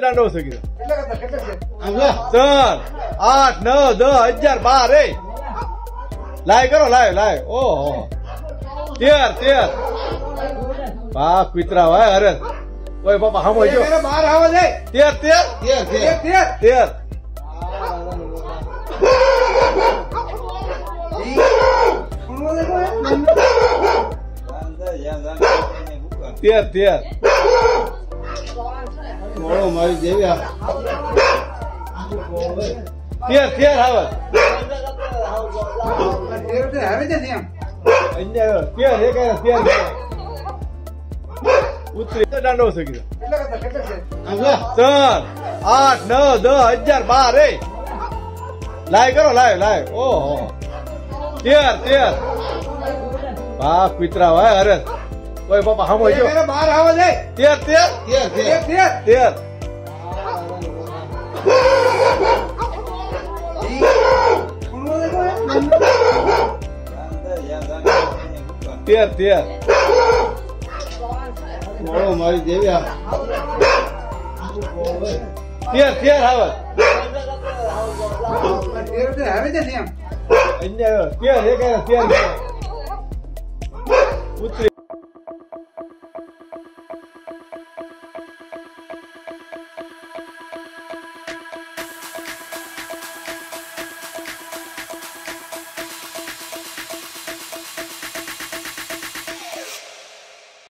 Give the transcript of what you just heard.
દાંડો છે કીધું 4 8 9 10 11 12 લાય કરો લાય ઓહો 13 વાહ કુતરા ભાઈ અરે ઓય બાપા હમો જો 12 આવો જાય 13 મોડો મારી દેવી 13 આવે ઉતરી દાંડો છે કીધું 4 8 9 10 11 12 લાય કરો લાય ઓહો 13 વાહ કુતરા ભાઈ અરે ઓય બાપા હમો જો 12 આવો જાય 13 મોડો મારી દેવી 13 આવે ઉતરી